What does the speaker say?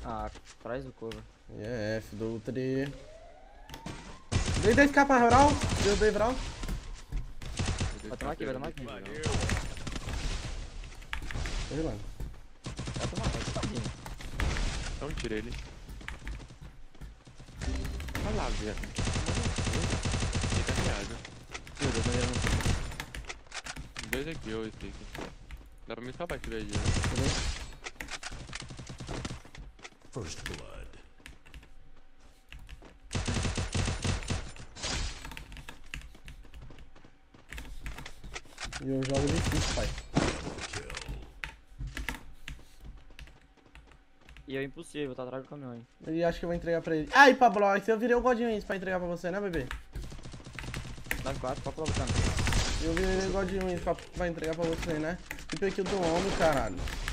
Ah, traz o cover. É F, do 3. Dei 10k pra Rural. Dei Rural. Vai tomar aqui, vai tomar aqui. Vai Tô rilando. tomar, vai tomar. Não tirei ele. Olha lá, velho. Fica ameaça. Dois aqui, ou esse aqui. Dá pra me salvar esse velho. First blood. E eu jogo difícil, pai. E é impossível, tá atrás do caminhão aí. E acho que eu vou entregar pra ele. Ai, Pablo, eu virei o Godinho isso pra entregar pra você, né, bebê? 9-4, pode colocar. Eu virei o Godinho isso pra entregar pra você, né? Tipo aqui do homem, caralho.